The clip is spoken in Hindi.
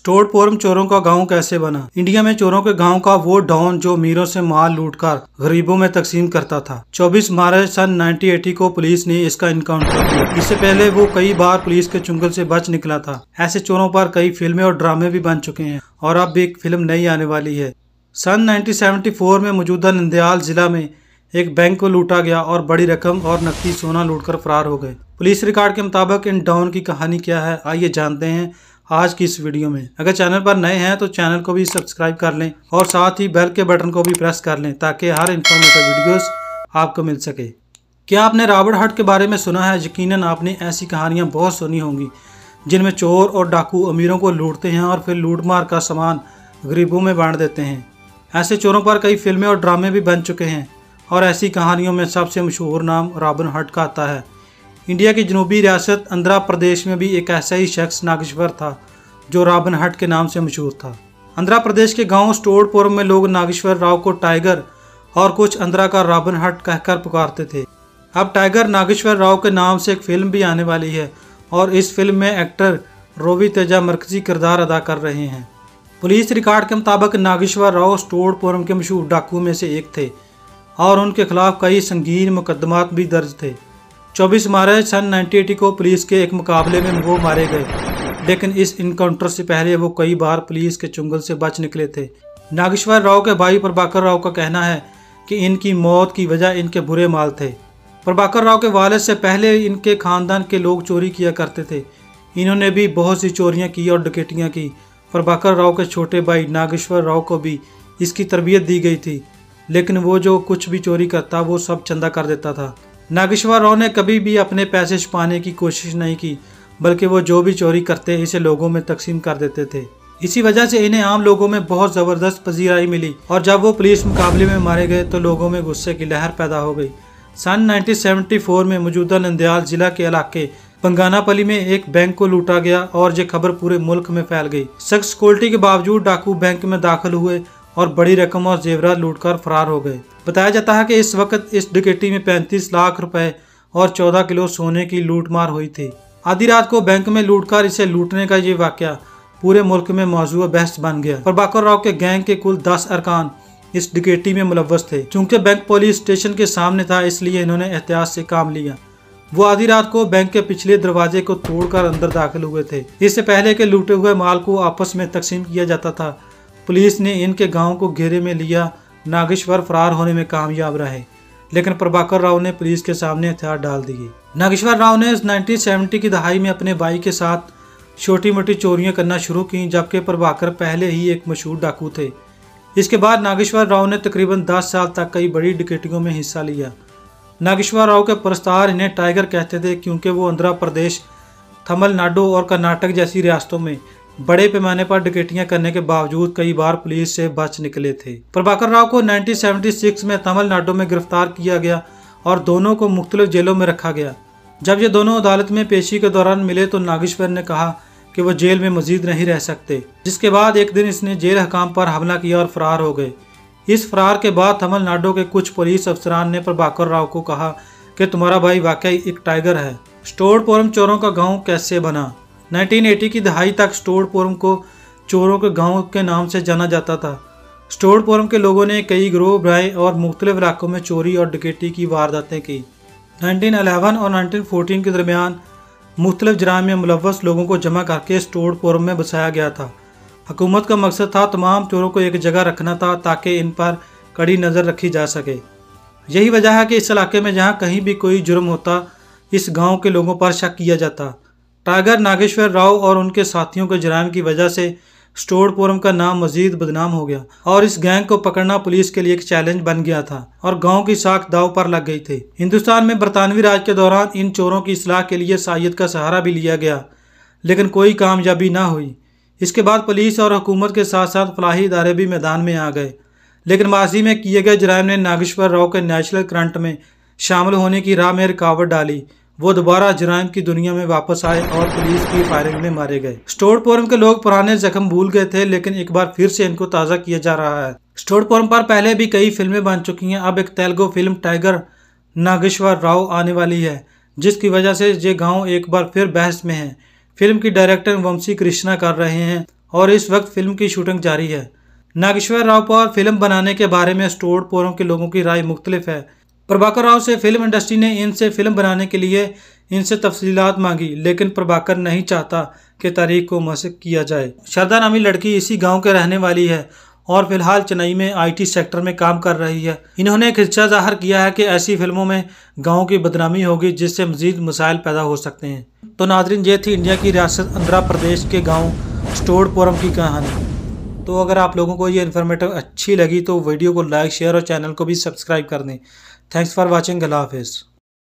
स्टोरपोरम चोरों का गांव कैसे बना। इंडिया में चोरों के गांव का वो डॉन जो अमीरों से माल लूटकर गरीबों में तकसीम करता था। 24 मार्च सन 1980 को पुलिस ने इसका इनकाउंटर किया। इससे पहले वो कई बार पुलिस के चुंगल से बच निकला था। ऐसे चोरों पर कई फिल्में और ड्रामे भी बन चुके हैं और अब भी एक फिल्म नई आने वाली है। सन 1974 में मौजूदा नंदयाल जिला में एक बैंक को लूटा गया और बड़ी रकम और नकदी सोना लूटकर फरार हो गए। पुलिस रिकॉर्ड के मुताबिक इन डॉन की कहानी क्या है, आइए जानते हैं आज की इस वीडियो में। अगर चैनल पर नए हैं तो चैनल को भी सब्सक्राइब कर लें और साथ ही बेल के बटन को भी प्रेस कर लें ताकि हर इन्फॉर्मेटिव वीडियोस आपको मिल सके। क्या आपने रॉबर्ट हट के बारे में सुना है? यकीनन आपने ऐसी कहानियां बहुत सुनी होंगी जिनमें चोर और डाकू अमीरों को लूटते हैं और फिर लूटमार का सामान गरीबों में बांट देते हैं। ऐसे चोरों पर कई फिल्में और ड्रामे भी बन चुके हैं और ऐसी कहानियों में सबसे मशहूर नाम रॉबिन हट का आता है। इंडिया की जनूबी रियासत आंध्र प्रदेश में भी एक ऐसा ही शख्स नागेश्वर था जो रॉबिन हट के नाम से मशहूर था। आंध्र प्रदेश के गांव स्टोरपोरम में लोग नागेश्वर राव को टाइगर और कुछ आंध्र का रॉबिन हट कहकर पुकारते थे। अब टाइगर नागेश्वर राव के नाम से एक फिल्म भी आने वाली है और इस फिल्म में एक्टर रोवी तेजा मरकजी किरदार अदा कर रहे हैं। पुलिस रिकॉर्ड के मुताबिक नागेश्वर राव स्टोरपोरम के मशहूर डाकू में से एक थे और उनके खिलाफ कई संगीन मुकदमात भी दर्ज थे। 24 मार्च सन 1980 को पुलिस के एक मुकाबले में वो मारे गए, लेकिन इस इनकाउंटर से पहले वो कई बार पुलिस के चुंगल से बच निकले थे। नागेश्वर राव के भाई प्रभाकर राव का कहना है कि इनकी मौत की वजह इनके बुरे माल थे। प्रभाकर राव के वालिद से पहले इनके खानदान के लोग चोरी किया करते थे। इन्होंने भी बहुत सी चोरियां की और डकैतियां की। प्रभाकर राव के छोटे भाई नागेश्वर राव को भी इसकी तरबियत दी गई थी, लेकिन वो जो कुछ भी चोरी करता वो सब चंदा कर देता था। नागेश्वर राव ने कभी भी अपने पैसे छुपाने की कोशिश नहीं की, बल्कि वो जो भी चोरी करते इसे लोगों में तकसीम कर देते थे। इसी वजह से इन्हें आम लोगों में बहुत ज़बरदस्त पजीराई मिली और जब वो पुलिस मुकाबले में मारे गए तो लोगों में गुस्से की लहर पैदा हो गई। सन 1974 में मौजूदा नंदयाल जिला के इलाके पंगानापली में एक बैंक को लूटा गया और ये खबर पूरे मुल्क में फैल गई। सख्त सिक्योरिटी के बावजूद डाकू बैंक में दाखिल हुए और बड़ी रकम और जेवरात लूटकर फरार हो गए। बताया जाता है कि इस वक्त इस डकैती में 35 लाख रुपए और 14 किलो सोने की लूटमार हुई थी। आधी रात को बैंक में लूटकर इसे लूटने का ये वाकया पूरे मुल्क में मौजूद बहस बन गया। प्रभाकर राव के गैंग के कुल 10 अरकान इस डकैती में मुलव्वस थे। चूंकि बैंक पुलिस स्टेशन के सामने था, इसलिए इन्होंने एहतियात से काम लिया। वो आधी रात को बैंक के पिछले दरवाजे को तोड़कर अंदर दाखिल हुए थे। इससे पहले के लूटे हुए माल को आपस में तकसीम किया जाता था। पुलिस ने इनके गांव को घेरे में लिया। नागेश्वर फरार होने में कामयाब रहे, लेकिन प्रभाकर राव ने पुलिस के सामने हथियार डाल दिए। नागेश्वर राव ने 1970 की दहाई में अपने भाई के साथ छोटी मोटी चोरियां करना शुरू की, जबकि प्रभाकर पहले ही एक मशहूर डाकू थे। इसके बाद नागेश्वर राव ने तकरीबन 10 साल तक कई बड़ी डकैतियों में हिस्सा लिया। नागेश्वर राव के परस्तार इन्हें टाइगर कहते थे क्योंकि वो आंध्र प्रदेश, तमिलनाडु और कर्नाटक जैसी रियासतों में बड़े पैमाने पर डकैतियां करने के बावजूद कई बार पुलिस से बच निकले थे। प्रभाकर राव को 1976 में तमिलनाडु में गिरफ्तार किया गया और दोनों को मुख्तलिफ जेलों में रखा गया। जब ये दोनों अदालत में पेशी के दौरान मिले तो नागेश्वर ने कहा कि वो जेल में मजीद नहीं रह सकते, जिसके बाद एक दिन इसने जेल हकाम पर हमला किया और फरार हो गए। इस फरार के बाद तमिलनाडु के कुछ पुलिस अफसरान ने प्रभाकर राव को कहा कि तुम्हारा भाई वाकई एक टाइगर है। स्टोरपोरम चोरों का गाँव कैसे बना। 1980 की दहाई तक स्टोरपोरम को चोरों के गांव के नाम से जाना जाता था। स्टोरपोरम के लोगों ने कई गिरोह बनाए और मुख्तलिफ इलाकों में चोरी और डकैती की वारदातें की। 1911 और 1914 के दरमियान मुख्तलिफ जराइम में मुलव्वस लोगों को जमा करके स्टोरपोरम में बसाया गया था। हुकूमत का मकसद था तमाम चोरों को एक जगह रखना था ताकि इन पर कड़ी नज़र रखी जा सके। यही वजह है कि इस इलाके में जहाँ कहीं भी कोई जुर्म होता, इस गाँव के लोगों पर शक किया जाता। टाइगर नागेश्वर राव और उनके साथियों के जराइम की वजह से स्टोरपोरम का नाम मजीद बदनाम हो गया और इस गैंग को पकड़ना पुलिस के लिए एक चैलेंज बन गया था और गांव की साख दाव पर लग गई थी। हिंदुस्तान में बरतानवी राज के दौरान इन चोरों की इस्लाह के लिए सायद का सहारा भी लिया गया, लेकिन कोई कामयाबी ना हुई। इसके बाद पुलिस और हुकूमत के साथ साथ फलाही इदारे भी मैदान में आ गए, लेकिन माजी में किए गए जराइम ने नागेश्वर राव के नेशनल करंट में शामिल होने की राह में रुकावट डाली। वो दोबारा जराइम की दुनिया में वापस आए और पुलिस की फायरिंग में मारे गए। स्टोरपोरम के लोग पुराने जख्म भूल गए थे, लेकिन एक बार फिर से इनको ताज़ा किया जा रहा है। स्टोरपोरम पर पहले भी कई फिल्में बन चुकी हैं। अब एक तेलुगु फिल्म टाइगर नागेश्वर राव आने वाली है, जिसकी वजह से ये गांव एक बार फिर बहस में है। फिल्म की डायरेक्टर वंशी कृष्णा कर रहे हैं और इस वक्त फिल्म की शूटिंग जारी है। नागेश्वर राव पर फिल्म बनाने के बारे में स्टोरपोरों के लोगों की राय मुख्तलिफ है। प्रभाकर राव से फिल्म इंडस्ट्री ने इनसे फिल्म बनाने के लिए इनसे तफसीलात मांगी, लेकिन प्रभाकर नहीं चाहता कि तारीख को मसक किया जाए। श्रद्धा नामी लड़की इसी गांव के रहने वाली है और फिलहाल चेन्नई में IT सेक्टर में काम कर रही है। इन्होंने एक खदशा जाहिर किया है कि ऐसी फिल्मों में गाँव की बदनामी होगी, जिससे मजीद मसाइल पैदा हो सकते हैं। तो नाजरीन, ये थी इंडिया की रियासत आंध्र प्रदेश के गाँव स्टोरपोरम की कहानी। तो अगर आप लोगों को ये इन्फॉर्मेटिव अच्छी लगी तो वीडियो को लाइक, शेयर और चैनल को भी सब्सक्राइब कर दें। Thanks for watching. अल्लाह हाफिज़।